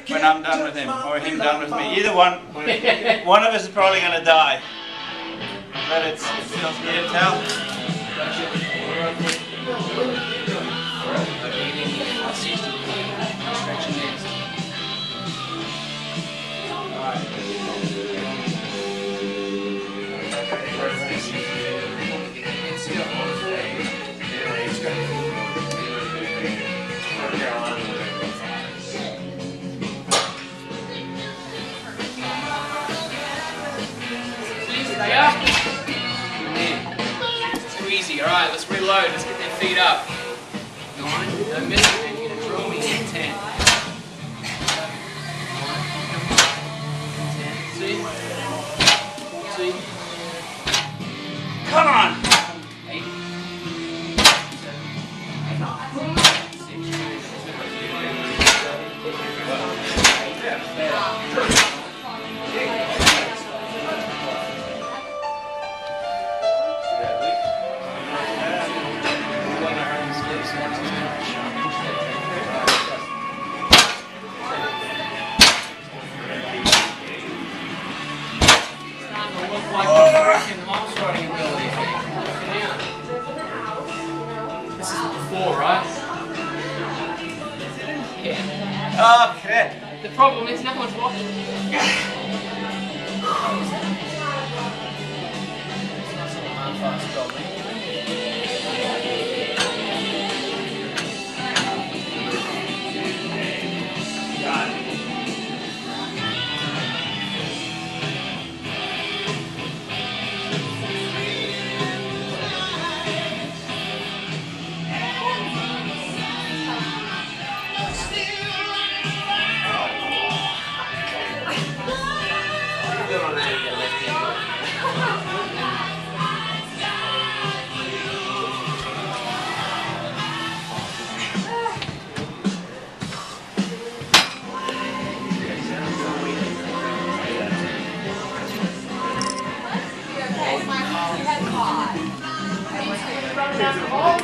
when I'm done with him, or him done with me. Either one. One of us is probably going to die. But it feels good to tell. Stay up. Too easy. All right, let's reload. Let's get their feet up. 9. Don't miss it, man. You're gonna drill me. 10. 10. See? See? Come on! 8. 4, right? Yeah. Okay. The problem is no one's watching. Oh,